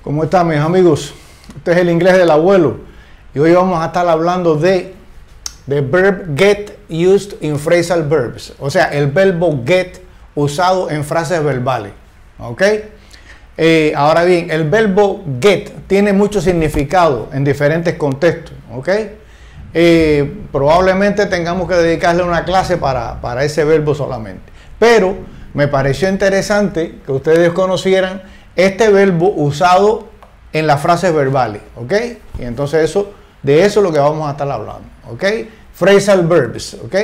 ¿Cómo están, mis amigos? Este es el inglés del abuelo y hoy vamos a estar hablando de verb get used in phrasal verbs, o sea, el verbo get usado en frases verbales. ¿Ok? Ahora bien, el verbo get tiene mucho significado en diferentes contextos. ¿Ok? Probablemente tengamos que dedicarle una clase para ese verbo solamente, pero me pareció interesante que ustedes conocieran este verbo usado en las frases verbales. ¿Ok? Y entonces de eso es lo que vamos a estar hablando. ¿Ok? Phrasal verbs. ¿Ok?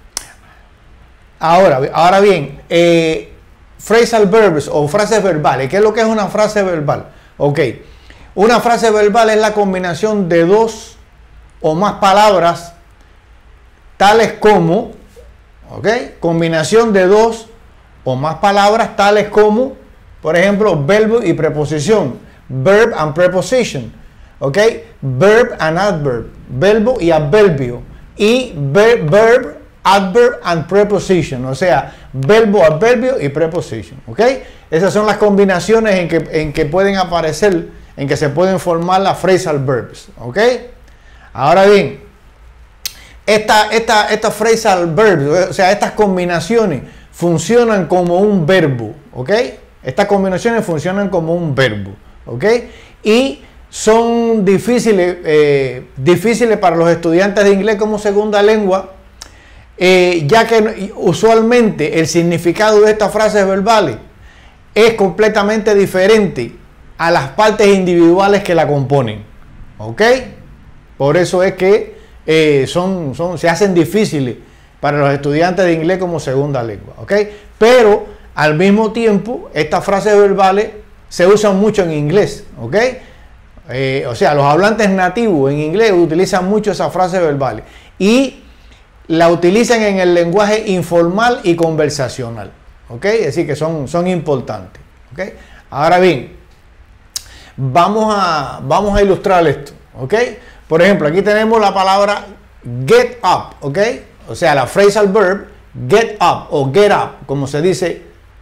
Ahora bien, phrasal verbs o frases verbales. ¿Qué es lo que es una frase verbal? Ok, una frase verbal es la combinación de dos o más palabras tales como, ok, combinación de dos o más palabras tales como, por ejemplo, verbo y preposición, verb and preposition, ok, verb and adverb, verbo y adverbio, y verb, adverb and preposition, o sea, verbo, adverbio y preposition. ¿Ok? Esas son las combinaciones en que pueden aparecer, en que se pueden formar las phrasal verbs. ¿Ok? Ahora bien, estas phrasal verbs, o sea, estas combinaciones funcionan como un verbo. ¿Ok? Estas combinaciones funcionan como un verbo. ¿Ok? Y son difíciles para los estudiantes de inglés como segunda lengua, ya que usualmente el significado de estas frases verbales es completamente diferente a las partes individuales que la componen. ¿Ok? Por eso es que se hacen difíciles para los estudiantes de inglés como segunda lengua. ¿Ok? Pero al mismo tiempo estas frases verbales se usan mucho en inglés. ¿Ok? O sea, los hablantes nativos en inglés utilizan mucho esas frases verbales y la utilizan en el lenguaje informal y conversacional. ¿Ok? Es decir, que son importantes. ¿Ok? Ahora bien, vamos a ilustrar esto. ¿Ok? Por ejemplo, aquí tenemos la palabra get up. ¿Ok? O sea, la phrasal verb get up o get up, como se dice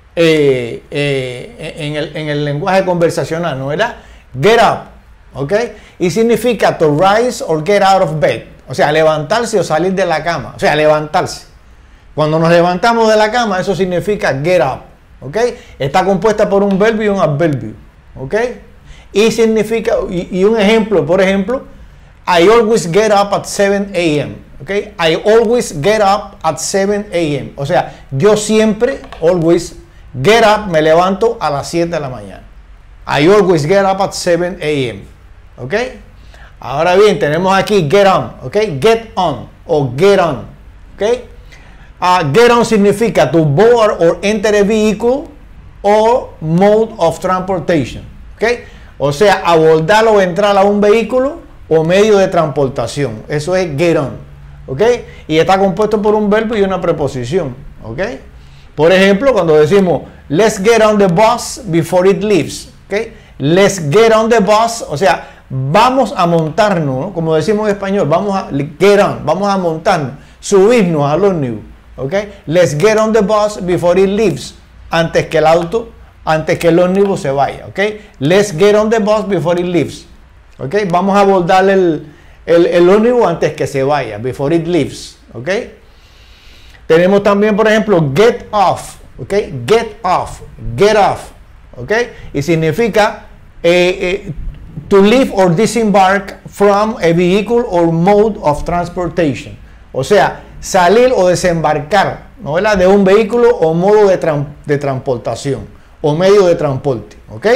en el lenguaje conversacional, ¿no? ¿Verdad? Get up. ¿Ok? Y significa to rise or get out of bed. O sea, levantarse o salir de la cama. O sea, levantarse. Cuando nos levantamos de la cama, eso significa get up. ¿Ok? Está compuesta por un verbo y un adverbio. ¿Ok? Y significa, y un ejemplo, por ejemplo, I always get up at 7 a.m. ¿Ok? I always get up at 7 a.m. O sea, yo siempre, always, get up, me levanto a las 7 de la mañana. I always get up at 7 a.m. ¿Ok? Ahora bien, tenemos aquí get on, ¿ok? Get on o get on, ¿ok? Get on significa to board or enter a vehicle or mode of transportation, ¿ok? O sea, abordar o entrar a un vehículo o medio de transportación. Eso es get on, ¿ok? Y está compuesto por un verbo y una preposición, ¿ok? Por ejemplo, cuando decimos let's get on the bus before it leaves, ¿ok? Let's get on the bus, o sea, vamos a montarnos, ¿no? Como decimos en español, vamos a get on, vamos a montarnos, subirnos al ómnibus, ¿ok? Let's get on the bus before it leaves, antes que el ómnibus se vaya, ¿ok? Let's get on the bus before it leaves, ¿ok? Vamos a abordar el ómnibus antes que se vaya, before it leaves, ¿ok? Tenemos también, por ejemplo, get off, ¿ok? Get off, get off, ¿ok? Y significa to leave or disembark from a vehicle or mode of transportation. O sea, salir o desembarcar, ¿no? ¿Verdad? De un vehículo o modo de transportación o medio de transporte. ¿Ok?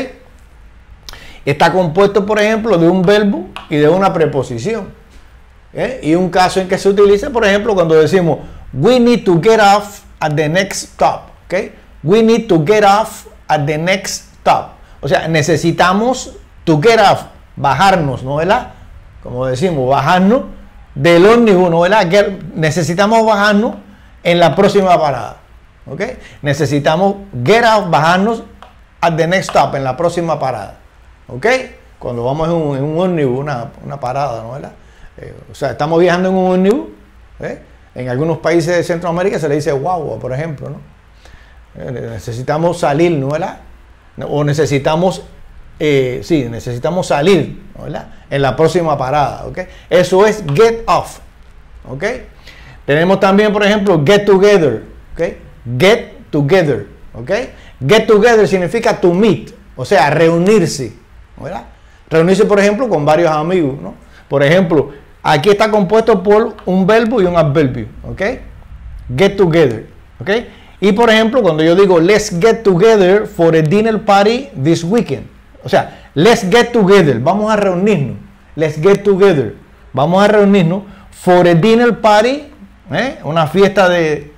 Está compuesto, por ejemplo, de un verbo y de una preposición. Y un caso en que se utiliza, por ejemplo, cuando decimos we need to get off at the next stop. ¿Ok? We need to get off at the next stop. O sea, necesitamos to get off, bajarnos, ¿no? ¿Verdad? Como decimos, bajarnos del ómnibus, ¿no? ¿Verdad? Necesitamos bajarnos en la próxima parada. ¿Ok? Necesitamos get off, bajarnos at the next stop, en la próxima parada. ¿Ok? Cuando vamos en un ómnibus, una parada, ¿no? ¿Verdad? O sea, estamos viajando en un ómnibus. En algunos países de Centroamérica se le dice guagua, por ejemplo, ¿no? Necesitamos salir, ¿no? ¿Verdad? O necesitamos sí, necesitamos salir, ¿verdad? En la próxima parada, ¿ok? Eso es get off, ¿ok? Tenemos también, por ejemplo, get together, ¿ok? Get together, ¿ok? Get together significa to meet, o sea, reunirse, ¿verdad? Reunirse, por ejemplo, con varios amigos, ¿no? Por ejemplo, aquí está compuesto por un verbo y un adverbio, ¿ok? Get together, ¿ok? Y por ejemplo, cuando yo digo let's get together for a dinner party this weekend, o sea, let's get together, vamos a reunirnos, let's get together, vamos a reunirnos for a dinner party, una fiesta de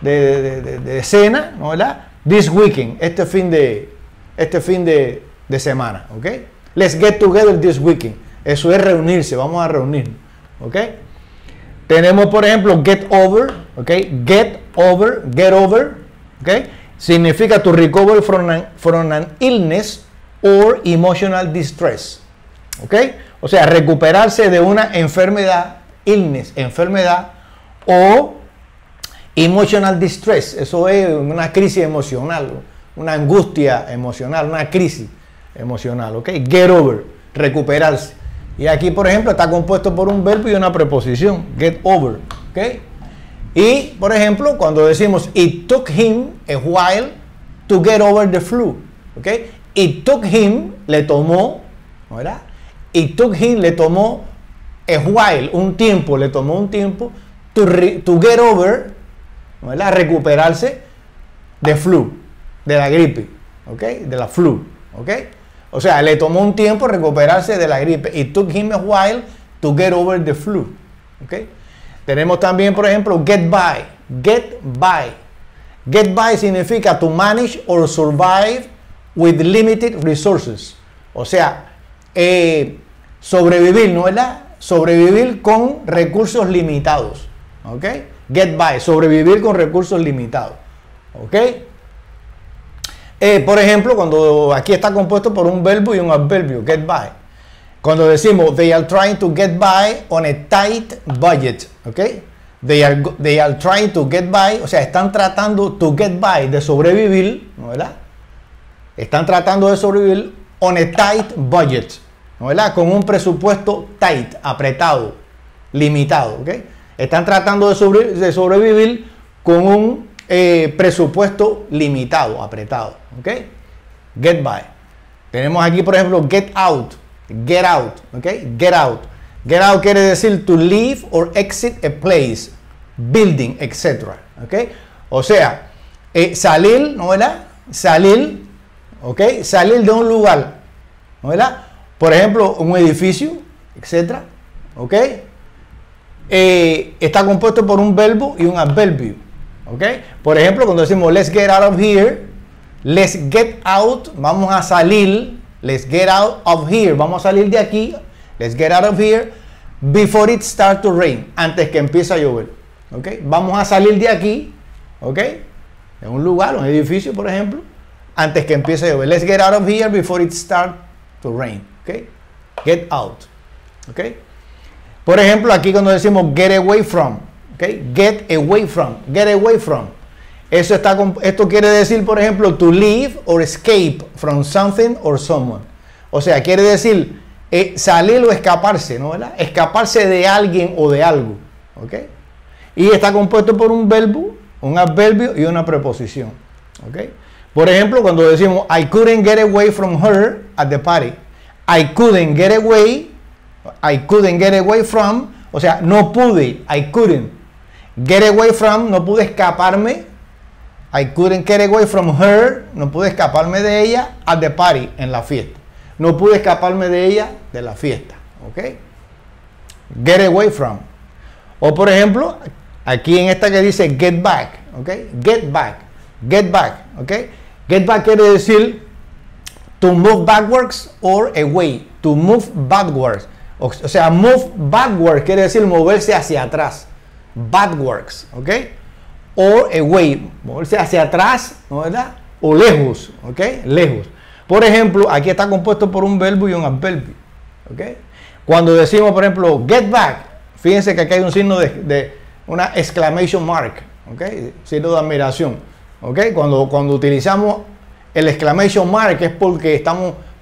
cena, ¿no? ¿Verdad? This weekend, este fin de semana, ¿ok? Let's get together this weekend, eso es reunirse, vamos a reunirnos, ¿ok? Tenemos, por ejemplo, get over, ¿ok? Get over, ¿ok? Significa to recover from an illness or emotional distress, ¿ok? O sea, recuperarse de una enfermedad, enfermedad o emotional distress. Eso es una crisis emocional, una angustia emocional, una crisis emocional, ¿ok? Get over, recuperarse. Y aquí, por ejemplo, está compuesto por un verbo y una preposición, get over, ¿ok? Y, por ejemplo, cuando decimos it took him a while to get over the flu, ¿ok? It took him, le tomó, ¿verdad? It took him, le tomó a while, le tomó un tiempo to get over, ¿verdad? Recuperarse de flu, de la gripe, ¿ok? De la flu, ¿ok? O sea, le tomó un tiempo recuperarse de la gripe. It took him a while to get over the flu. ¿Okay? Tenemos también, por ejemplo, get by. Get by. Get by significa to manage or survive with limited resources. O sea, sobrevivir, ¿no es verdad? Sobrevivir con recursos limitados. ¿Ok? Get by. Sobrevivir con recursos limitados. ¿Ok? Por ejemplo, cuando aquí está compuesto por un verbo y un adverbio, get by. Cuando decimos they are trying to get by on a tight budget, ¿ok? They are trying to get by, o sea, están tratando to get by, de sobrevivir, ¿no verdad? Están tratando de sobrevivir on a tight budget, ¿no verdad? Con un presupuesto tight, apretado, limitado, ¿ok? Están tratando de sobrevivir con un presupuesto limitado, apretado, ¿ok? Get by. Tenemos aquí, por ejemplo, get out, ¿ok? Get out. Get out quiere decir to leave or exit a place, building, etc. ¿Ok? O sea, salir, ¿no verdad? Salir, ¿ok? Salir de un lugar, ¿no verdad? Por ejemplo, un edificio, etc. ¿Ok? Está compuesto por un verbo y un adverbio. ¿Ok? Por ejemplo, cuando decimos let's get out of here, let's get out, vamos a salir, let's get out of here, vamos a salir de aquí, let's get out of here, before it starts to rain, antes que empiece a llover. ¿Ok? Vamos a salir de aquí, ¿ok? En un lugar, un edificio, por ejemplo, antes que empiece a llover. Let's get out of here before it starts to rain. ¿Ok? Get out. ¿Ok? Por ejemplo, aquí cuando decimos get away from, ¿ok? Get away from, get away from. Esto quiere decir, por ejemplo, to leave or escape from something or someone. O sea, quiere decir salir o escaparse, ¿no verdad? Escaparse de alguien o de algo, ¿ok? Y está compuesto por un verbo, un adverbio y una preposición, ¿ok? Por ejemplo, cuando decimos I couldn't get away from her at the party. I couldn't get away from, o sea, no pude, I couldn't get away from, no pude escaparme. I couldn't get away from her, no pude escaparme de ella at the party, en la fiesta. No pude escaparme de ella de la fiesta, ¿ok? Get away from. O por ejemplo, aquí en esta que dice get back, ¿ok? Get back, ¿ok? Get back quiere decir to move backwards or away, to move backwards. O sea, move backwards quiere decir moverse hacia atrás, backwards, ¿ok? O away, moverse hacia atrás, ¿no verdad? O lejos, ¿ok? Lejos. Por ejemplo, aquí está compuesto por un verbo y un adverbio, ¿ok? Cuando decimos, por ejemplo, get back, fíjense que aquí hay un signo de una exclamation mark, ¿ok? Signo de admiración, ¿ok? Cuando utilizamos el exclamation mark es porque estamos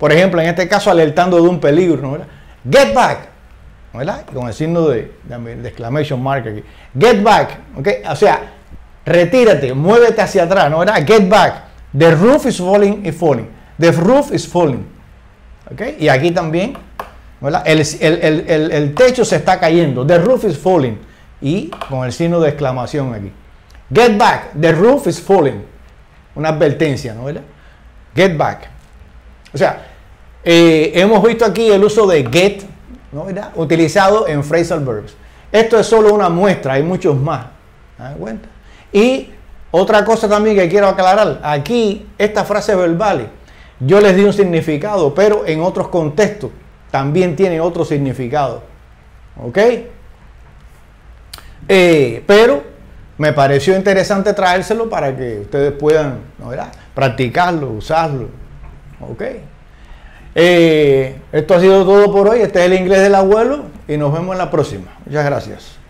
por ejemplo, en este caso, alertando de un peligro, ¿no? ¿Verdad? Get back, ¿verdad? Con el signo de exclamation mark aquí. Get back, ¿ok? O sea, retírate, muévete hacia atrás, ¿no? ¿Verdad? Get back. The roof is falling, is falling. The roof is falling. ¿Ok? Y aquí también, ¿verdad? El techo se está cayendo. The roof is falling. Y con el signo de exclamación aquí. Get back. The roof is falling. Una advertencia, ¿no? ¿Verdad? Get back. O sea, hemos visto aquí el uso de get, ¿no? ¿Verdad? Utilizado en phrasal verbs. Esto es solo una muestra, hay muchos más. ¿Se dan cuenta? Y otra cosa también que quiero aclarar. Aquí, estas frases verbales, yo les di un significado, pero en otros contextos también tienen otro significado. ¿Ok? Pero me pareció interesante traérselo para que ustedes puedan, ¿no? ¿Verdad? Practicarlo, usarlo. ¿Ok? Esto ha sido todo por hoy. Este es el inglés del abuelo y nos vemos en la próxima. Muchas gracias.